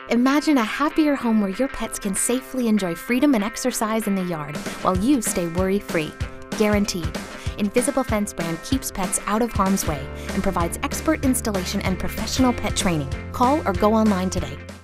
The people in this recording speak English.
Imagine a happier home where your pets can safely enjoy freedom and exercise in the yard while you stay worry-free. Guaranteed. Invisible Fence brand keeps pets out of harm's way and provides expert installation and professional pet training. Call or go online today.